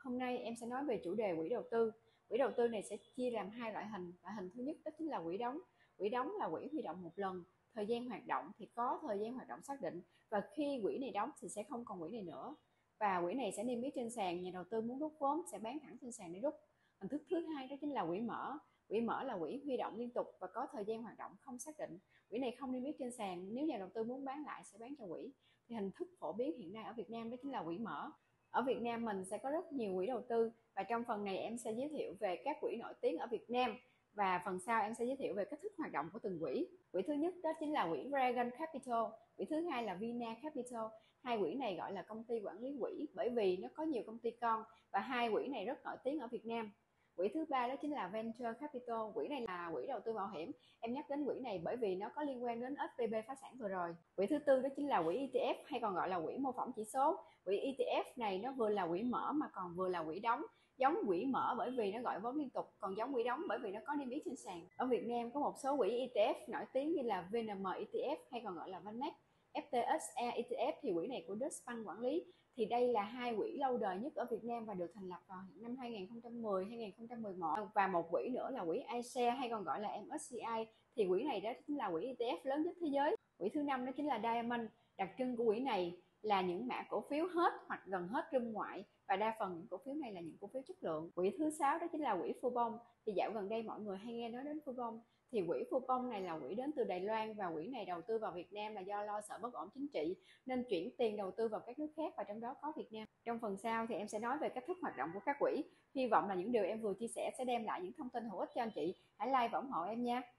Hôm nay em sẽ nói về chủ đề quỹ đầu tư. Quỹ đầu tư này sẽ chia làm hai loại hình. Loại hình thứ nhất đó chính là quỹ đóng. Quỹ đóng là quỹ huy động một lần, thời gian hoạt động thì có thời gian hoạt động xác định, và khi quỹ này đóng thì sẽ không còn quỹ này nữa. Và quỹ này sẽ niêm yết trên sàn, nhà đầu tư muốn rút vốn sẽ bán thẳng trên sàn để rút. Hình thức thứ hai đó chính là quỹ mở. Quỹ mở là quỹ huy động liên tục và có thời gian hoạt động không xác định. Quỹ này không niêm yết trên sàn, nếu nhà đầu tư muốn bán lại sẽ bán cho quỹ. Thì hình thức phổ biến hiện nay ở Việt Nam đó chính là quỹ mở. Ở Việt Nam mình sẽ có rất nhiều quỹ đầu tư, và trong phần này em sẽ giới thiệu về các quỹ nổi tiếng ở Việt Nam, và phần sau em sẽ giới thiệu về cách thức hoạt động của từng quỹ. Quỹ thứ nhất đó chính là quỹ Dragon Capital, quỹ thứ hai là Vina Capital. Hai quỹ này gọi là công ty quản lý quỹ bởi vì nó có nhiều công ty con, và hai quỹ này rất nổi tiếng ở Việt Nam. Quỹ thứ ba đó chính là Venture Capital. Quỹ này là quỹ đầu tư mạo hiểm. Em nhắc đến quỹ này bởi vì nó có liên quan đến SVB phá sản vừa rồi. Quỹ thứ tư đó chính là quỹ ETF, hay còn gọi là quỹ mô phỏng chỉ số. Quỹ ETF này nó vừa là quỹ mở mà còn vừa là quỹ đóng. Giống quỹ mở bởi vì nó gọi vốn liên tục, còn giống quỹ đóng bởi vì nó có niêm yết trên sàn. Ở Việt Nam có một số quỹ ETF nổi tiếng như là VNM ETF, hay còn gọi là VNET. FTSE ETF thì quỹ này của Deutsche Bank quản lý. Thì đây là hai quỹ lâu đời nhất ở Việt Nam và được thành lập vào năm 2010, 2011. Và một quỹ nữa là quỹ iShares, hay còn gọi là MSCI. Thì quỹ này đó chính là quỹ ETF lớn nhất thế giới. Quỹ thứ năm đó chính là Diamond. Đặc trưng của quỹ này là những mã cổ phiếu hết hoặc gần hết room ngoại, và đa phần những cổ phiếu này là những cổ phiếu chất lượng. Quỹ thứ sáu đó chính là quỹ Fubon. Thì dạo gần đây mọi người hay nghe nói đến Fubon. Thì quỹ Fubon này là quỹ đến từ Đài Loan, và quỹ này đầu tư vào Việt Nam là do lo sợ bất ổn chính trị nên chuyển tiền đầu tư vào các nước khác, và trong đó có Việt Nam. Trong phần sau thì em sẽ nói về cách thức hoạt động của các quỹ. Hy vọng là những điều em vừa chia sẻ sẽ đem lại những thông tin hữu ích cho anh chị. Hãy like và ủng hộ em nha.